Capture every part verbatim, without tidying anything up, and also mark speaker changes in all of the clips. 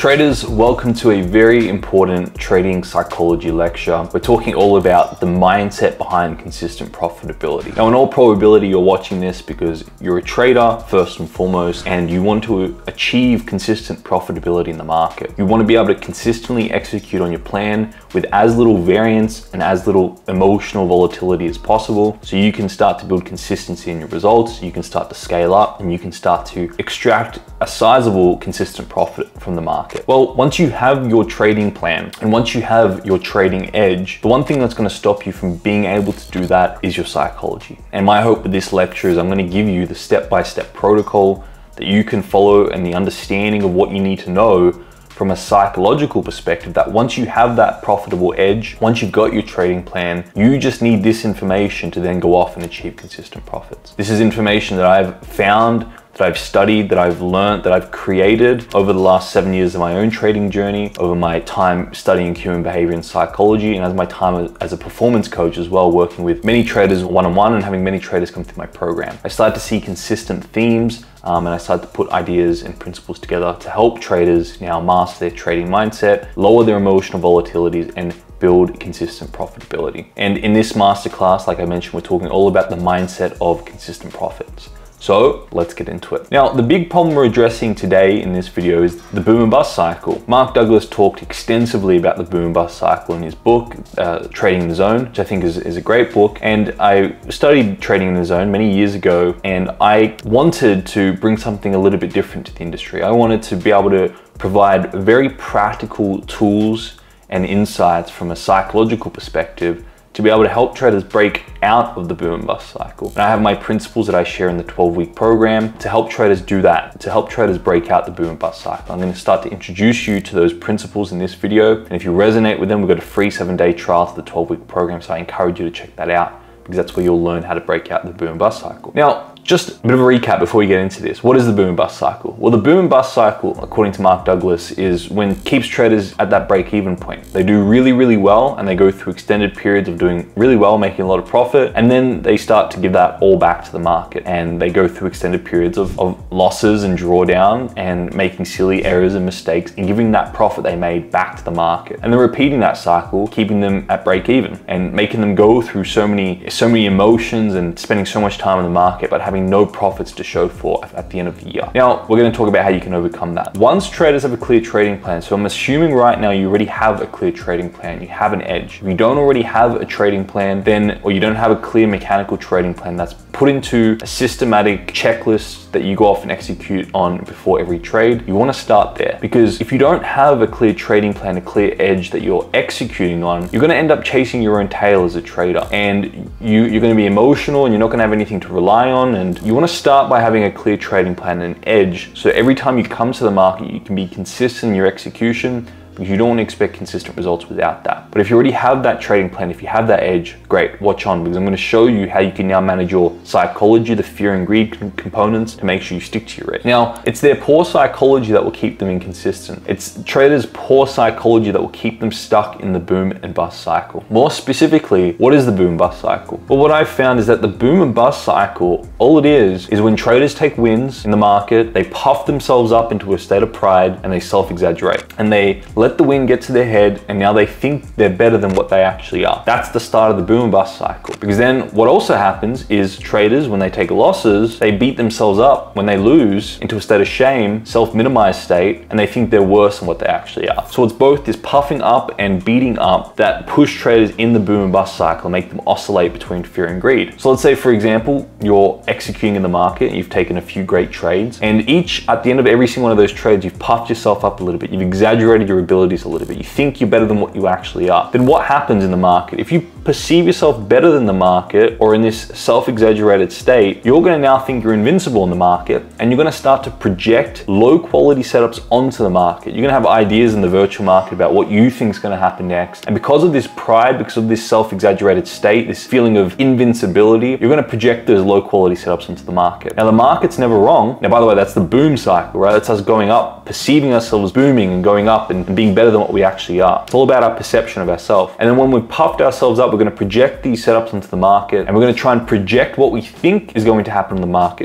Speaker 1: Traders, welcome to a very important trading psychology lecture. We're talking all about the mindset behind consistent profitability. Now, in all probability, you're watching this because you're a trader first and foremost, and you want to achieve consistent profitability in the market. You want to be able to consistently execute on your plan with as little variance and as little emotional volatility as possible, so you can start to build consistency in your results, you can start to scale up, and you can start to extract a sizable consistent profit from the market. Well, once you have your trading plan and once you have your trading edge, the one thing that's going to stop you from being able to do that is your psychology. And my hope with this lecture is I'm going to give you the step-by-step protocol that you can follow and the understanding of what you need to know from a psychological perspective, that once you have that profitable edge, once you've got your trading plan, you just need this information to then go off and achieve consistent profits. This is information that I've found, that I've studied, that I've learned, that I've created over the last seven years of my own trading journey, over my time studying human behavior and psychology, and as my time as a performance coach as well, working with many traders one-on-one and having many traders come through my program. I started to see consistent themes um, and I started to put ideas and principles together to help traders now master their trading mindset, lower their emotional volatilities, and build consistent profitability. And in this masterclass, like I mentioned, we're talking all about the mindset of consistent profits. So let's get into it. Now, the big problem we're addressing today in this video is the boom and bust cycle. Mark Douglas talked extensively about the boom and bust cycle in his book, uh, Trading in the Zone, which I think is, is a great book. And I studied Trading in the Zone many years ago, and I wanted to bring something a little bit different to the industry. I wanted to be able to provide very practical tools and insights from a psychological perspective to be able to help traders break out of the boom and bust cycle. And I have my principles that I share in the twelve week program to help traders do that, to help traders break out the boom and bust cycle. I'm gonna start to introduce you to those principles in this video. And if you resonate with them, we've got a free seven day trial to the twelve week program. So I encourage you to check that out, because that's where you'll learn how to break out the boom and bust cycle. Now, just a bit of a recap before we get into this. What is the boom and bust cycle? Well, the boom and bust cycle, according to Mark Douglas, is when keeps traders at that break-even point. They do really, really well, and they go through extended periods of doing really well, making a lot of profit, and then they start to give that all back to the market, and they go through extended periods of, of losses and drawdown and making silly errors and mistakes and giving that profit they made back to the market. And then repeating that cycle, keeping them at break-even and making them go through so many, so many emotions and spending so much time in the market, but having no profits to show for at the end of the year. Now, we're going to talk about how you can overcome that. Once traders have a clear trading plan, so I'm assuming right now you already have a clear trading plan, you have an edge. If you don't already have a trading plan, then, or you don't have a clear mechanical trading plan that's put into a systematic checklist that you go off and execute on before every trade, you want to start there. Because if you don't have a clear trading plan, a clear edge that you're executing on, you're going to end up chasing your own tail as a trader, and you, you're going to be emotional and you're not going to have anything to rely on. And you want to start by having a clear trading plan and an edge, so every time you come to the market, you can be consistent in your execution, because you don't want to expect consistent results without that. But if you already have that trading plan, if you have that edge, great, watch on, because I'm going to show you how you can now manage your psychology, the fear and greed components, to make sure you stick to your edge. Now, it's their poor psychology that will keep them inconsistent. It's traders' poor psychology that will keep them stuck in the boom and bust cycle. More specifically, what is the boom and bust cycle? Well, what I've found is that the boom and bust cycle, all it is, is when traders take wins in the market, they puff themselves up into a state of pride and they self-exaggerate. And they let the wind get to their head, and now they think they're better than what they actually are. That's the start of the boom and bust cycle. Because then what also happens is traders, when they take losses, they beat themselves up when they lose into a state of shame, self-minimized state, and they think they're worse than what they actually are. So it's both this puffing up and beating up that push traders in the boom and bust cycle, make them oscillate between fear and greed. So let's say, for example, you're executing in the market, you've taken a few great trades, and each, at the end of every single one of those trades, you've puffed yourself up a little bit, you've exaggerated your ability a little bit, you think you're better than what you actually are. Then what happens in the market? If you perceive yourself better than the market, or in this self-exaggerated state, you're going to now think you're invincible in the market, and you're going to start to project low quality setups onto the market. You're going to have ideas in the virtual market about what you think is going to happen next. And because of this pride, because of this self-exaggerated state, this feeling of invincibility, you're going to project those low quality setups into the market. Now, the market's never wrong. Now, by the way, that's the boom cycle, right? That's us going up, perceiving ourselves booming and going up and being better than what we actually are. It's all about our perception of ourselves. And then when we've puffed ourselves up, we're going to project these setups into the market, and we're going to try and project what we think is going to happen in the market. Now,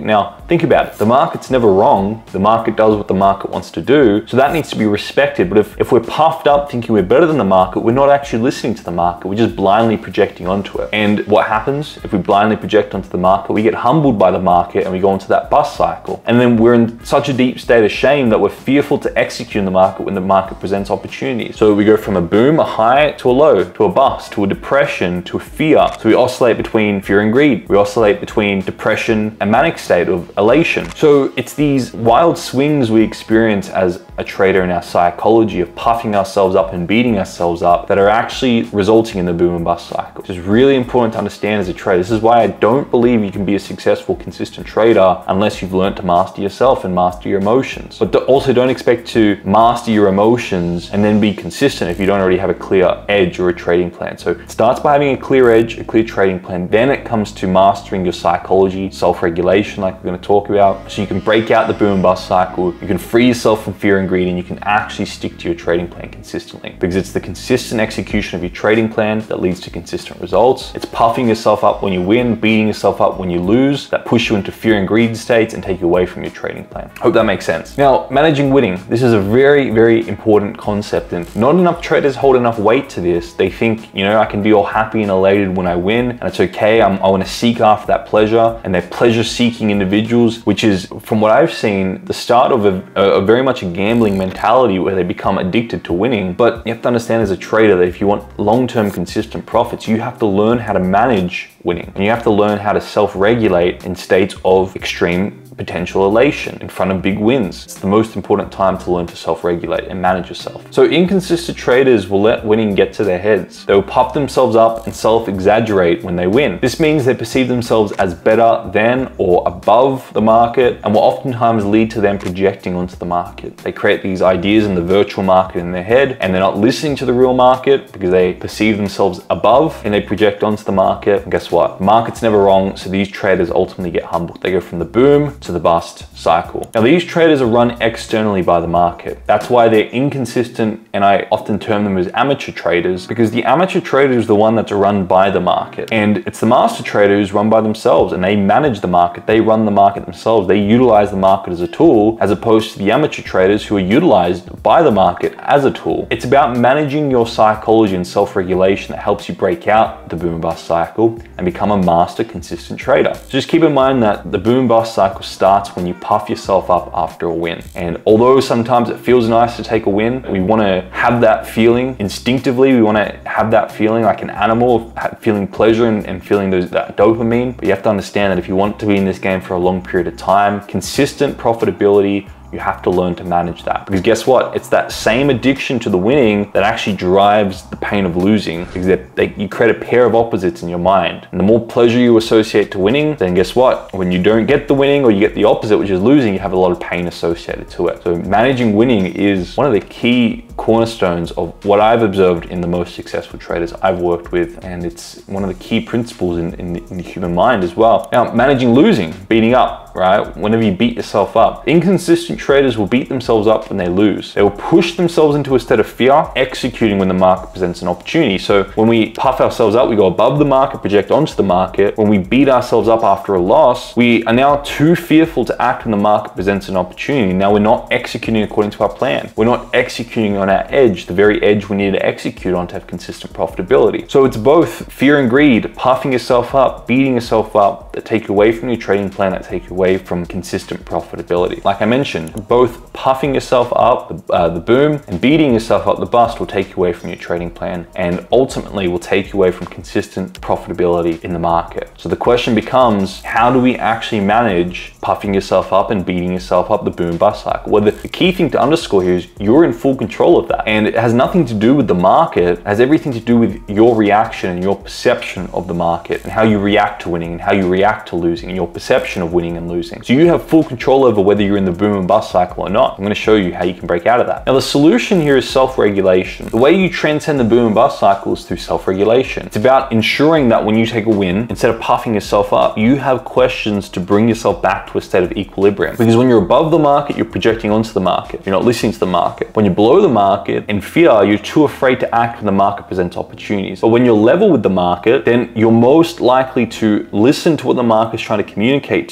Speaker 1: Think about it. The market's never wrong. The market does what the market wants to do. So that needs to be respected. But if, if we're puffed up thinking we're better than the market, we're not actually listening to the market. We're just blindly projecting onto it. And what happens if we blindly project onto the market? We get humbled by the market and we go into that bust cycle. And then we're in such a deep state of shame that we're fearful to execute in the market when the market presents opportunities. So we go from a boom, a high, to a low, to a bust, to a depression, to a fear. So we oscillate between fear and greed. We oscillate between depression and manic state of elation. So it's these wild swings we experience as a trader in our psychology of puffing ourselves up and beating ourselves up that are actually resulting in the boom and bust cycle. Which is really important to understand as a trader. This is why I don't believe you can be a successful, consistent trader unless you've learned to master yourself and master your emotions. But also don't expect to master your emotions and then be consistent if you don't already have a clear edge or a trading plan. So it starts by having a clear edge, a clear trading plan. Then it comes to mastering your psychology, self-regulation, like we're going to talk about. So you can break out the boom and bust cycle. You can free yourself from fear and greed, and you can actually stick to your trading plan consistently, because it's the consistent execution of your trading plan that leads to consistent results. It's puffing yourself up when you win, beating yourself up when you lose, that push you into fear and greed states and take you away from your trading plan. Hope that makes sense. Now, managing winning. This is a very, very important concept, and not enough traders hold enough weight to this. They think, you know, I can be all happy and elated when I win, and it's okay. I'm, I want to seek after that pleasure, and they're pleasure-seeking individuals, which is, from what I've seen, the start of a, a, a very much a gambling mentality where they become addicted to winning. But you have to understand as a trader that if you want long-term consistent profits, you have to learn how to manage winning, and you have to learn how to self-regulate in states of extreme potential elation in front of big wins. It's the most important time to learn to self-regulate and manage yourself. So inconsistent traders will let winning get to their heads. They will puff themselves up and self-exaggerate when they win. This means they perceive themselves as better than or above the market, and will oftentimes lead to them projecting onto the market. They create these ideas in the virtual market in their head, and they're not listening to the real market because they perceive themselves above, and they project onto the market. And guess what? The market's never wrong, so these traders ultimately get humbled. They go from the boom to the bust cycle. Now, these traders are run externally by the market. That's why they're inconsistent, and I often term them as amateur traders, because the amateur trader is the one that's run by the market, and it's the master trader who's run by themselves, and they manage the market. They run the market themselves. They utilize the market as a tool, as opposed to the amateur traders who are utilized by the market as a tool. It's about managing your psychology and self-regulation that helps you break out the boom and bust cycle and become a master consistent trader. So just keep in mind that the boom and bust cycle starts when you puff yourself up after a win. And although sometimes it feels nice to take a win, we want to have that feeling instinctively. We want to have that feeling like an animal, feeling pleasure and, and feeling those, that dopamine. But you have to understand that if you want to be in this game for a long period of time, consistent profitability, you have to learn to manage that. Because guess what? It's that same addiction to the winning that actually drives the pain of losing, because they, they, you create a pair of opposites in your mind. And the more pleasure you associate to winning, then guess what? When you don't get the winning, or you get the opposite, which is losing, you have a lot of pain associated to it. So managing winning is one of the key cornerstones of what I've observed in the most successful traders I've worked with, and it's one of the key principles in, in, the, in the human mind as well. Now, managing losing, beating up, right? Whenever you beat yourself up, inconsistent traders will beat themselves up when they lose. They will push themselves into a state of fear, executing when the market presents an opportunity. So when we puff ourselves up, we go above the market, project onto the market. When we beat ourselves up after a loss, we are now too fearful to act when the market presents an opportunity. Now we're not executing according to our plan. We're not executing on our edge, the very edge we need to execute on to have consistent profitability. So it's both fear and greed, puffing yourself up, beating yourself up, that take you away from your trading plan, that take you away from consistent profitability. Like I mentioned, both puffing yourself up, the, uh, the boom, and beating yourself up, the bust, will take you away from your trading plan, and ultimately will take you away from consistent profitability in the market. So the question becomes, how do we actually manage puffing yourself up and beating yourself up, the boom bust cycle? Well, the, the key thing to underscore here is you're in full control of that, and it has nothing to do with the market. It has everything to do with your reaction and your perception of the market, and how you react to winning and how you react to losing, and your perception of winning and losing. So you have full control over whether you're in the boom and bust cycle or not. I'm going to show you how you can break out of that. Now, the solution here is self-regulation. The way you transcend the boom and bust cycle is through self-regulation. It's about ensuring that when you take a win, instead of puffing yourself up, you have questions to bring yourself back to a state of equilibrium. Because when you're above the market, you're projecting onto the market. You're not listening to the market. When you're below the market, in fear, you're too afraid to act when the market presents opportunities. But when you're level with the market, then you're most likely to listen to what the market is trying to communicate to you and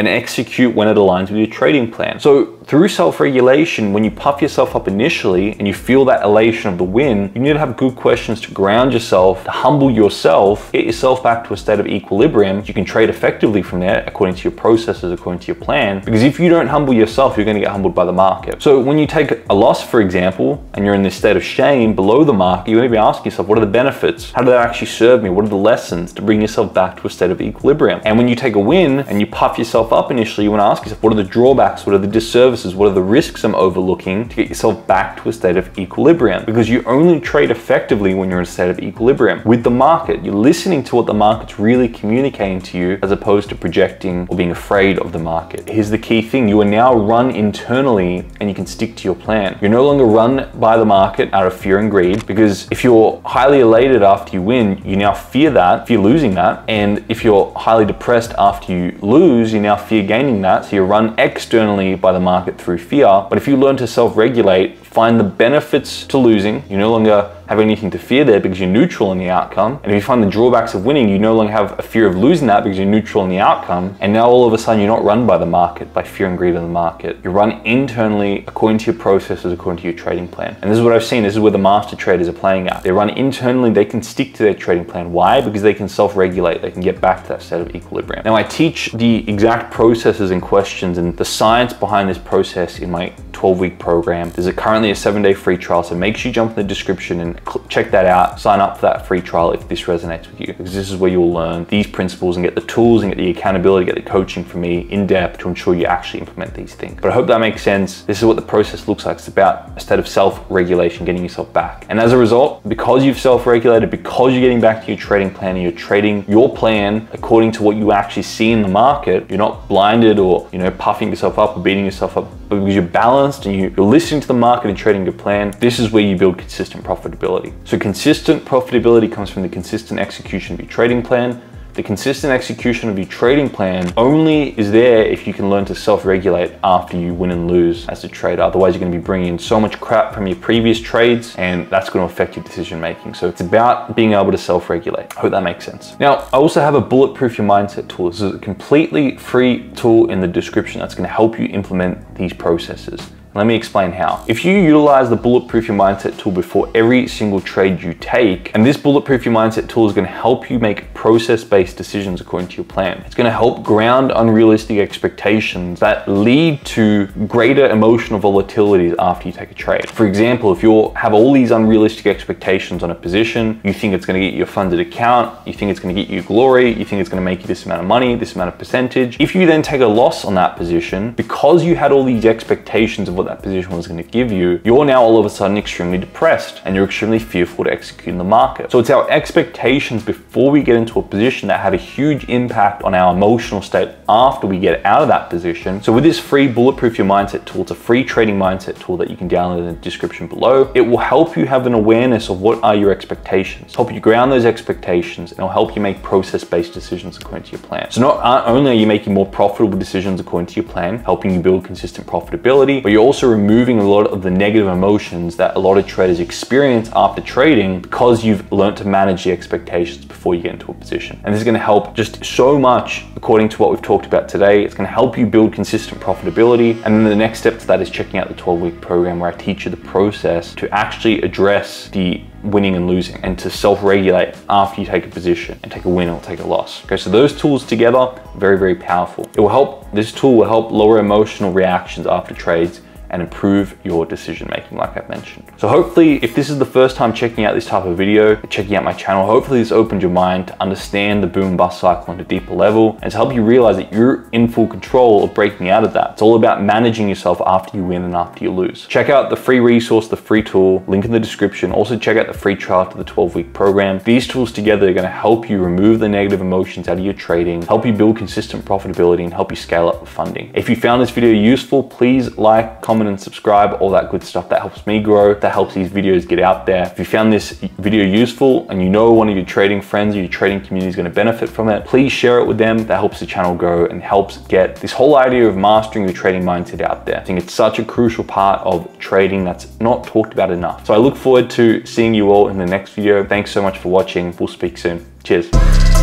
Speaker 1: and execute when it aligns with your trading plan. So through self-regulation, when you puff yourself up initially and you feel that elation of the win, you need to have good questions to ground yourself, to humble yourself, get yourself back to a state of equilibrium. You can trade effectively from there according to your processes, according to your plan. Because if you don't humble yourself, you're going to get humbled by the market. So when you take a loss, for example, and you're in this state of shame below the market, you want to be asking yourself, what are the benefits? How did that actually serve me? What are the lessons to bring yourself back to a state of equilibrium? And when you take a win and you puff yourself up initially, you want to ask yourself, what are the drawbacks? What are the disservices? What are the risks I'm overlooking to get yourself back to a state of equilibrium? Because you only trade effectively when you're in a state of equilibrium with the market. You're listening to what the market's really communicating to you as opposed to projecting or being afraid of the market. Here's the key thing. You are now run internally and you can stick to your plan. You're no longer run by the market out of fear and greed, because if you're highly elated after you win, you now fear that, fear losing that. And if you're highly depressed after you lose, you now fear gaining that. So you're run externally by the market through fear. But if you learn to self-regulate, find the benefits to losing, you no longer have anything to fear there because you're neutral in the outcome. And if you find the drawbacks of winning, you no longer have a fear of losing that because you're neutral in the outcome. And now all of a sudden you're not run by the market, by fear and greed of the market. You're run internally according to your processes, according to your trading plan. And this is what I've seen. This is where the master traders are playing at. They run internally, they can stick to their trading plan. Why? Because they can self-regulate. They can get back to that state of equilibrium. Now I teach the exact processes and questions and the science behind this process in my twelve week program. There's a currently a seven day free trial. So make sure you jump in the description and check that out. Sign up for that free trial if this resonates with you, because this is where you'll learn these principles and get the tools and get the accountability, get the coaching from me in depth to ensure you actually implement these things. But I hope that makes sense. This is what the process looks like. It's about a state of self-regulation, getting yourself back. And as a result, because you've self-regulated, because you're getting back to your trading plan and you're trading your plan according to what you actually see in the market, you're not blinded or, you know, puffing yourself up or beating yourself up, but because you're balanced and you, you're listening to the market and trading your plan, this is where you build consistent profitability. So consistent profitability comes from the consistent execution of your trading plan. The consistent execution of your trading plan only is there if you can learn to self-regulate after you win and lose as a trader. Otherwise, you're going to be bringing in so much crap from your previous trades, and that's going to affect your decision making. So it's about being able to self-regulate. I hope that makes sense. Now, I also have a bulletproof your mindset tool. This is a completely free tool in the description that's going to help you implement these processes. Let me explain how. If you utilize the Bulletproof Your Mindset tool before every single trade you take, and this Bulletproof Your Mindset tool is going to help you make process-based decisions according to your plan. It's going to help ground unrealistic expectations that lead to greater emotional volatility after you take a trade. For example, if you have all these unrealistic expectations on a position, you think it's going to get you a funded account, you think it's going to get you glory, you think it's going to make you this amount of money, this amount of percentage. If you then take a loss on that position, because you had all these expectations of what that position was going to give you, you're now all of a sudden extremely depressed and you're extremely fearful to execute in the market. So it's our expectations before we get into a position that have a huge impact on our emotional state after we get out of that position. So with this free Bulletproof Your Mindset tool, it's a free trading mindset tool that you can download in the description below. It will help you have an awareness of what are your expectations, help you ground those expectations, and it'll help you make process-based decisions according to your plan. So not only are you making more profitable decisions according to your plan, helping you build consistent profitability, but you're also removing a lot of the negative emotions that a lot of traders experience after trading because you've learned to manage the expectations before you get into a position. And this is going to help just so much according to what we've talked about today. It's going to help you build consistent profitability. And then the next step to that is checking out the twelve week program where I teach you the process to actually address the winning and losing and to self-regulate after you take a position and take a win or take a loss. Okay, so those tools together, very, very powerful. It will help, this tool will help lower emotional reactions after trades and improve your decision making, like I've mentioned. So hopefully, if this is the first time checking out this type of video, checking out my channel, hopefully this opened your mind to understand the boom and bust cycle on a deeper level and to help you realize that you're in full control of breaking out of that. It's all about managing yourself after you win and after you lose. Check out the free resource, the free tool, link in the description. Also check out the free trial to the twelve week program. These tools together are going to help you remove the negative emotions out of your trading, help you build consistent profitability, and help you scale up the funding. If you found this video useful, please like, comment, and subscribe, all that good stuff. That helps me grow, that helps these videos get out there. If you found this video useful and you know one of your trading friends or your trading community is going to benefit from it, please share it with them. That helps the channel grow and helps get this whole idea of mastering the trading mindset out there. I think it's such a crucial part of trading that's not talked about enough. So I look forward to seeing you all in the next video. Thanks so much for watching. We'll speak soon. Cheers.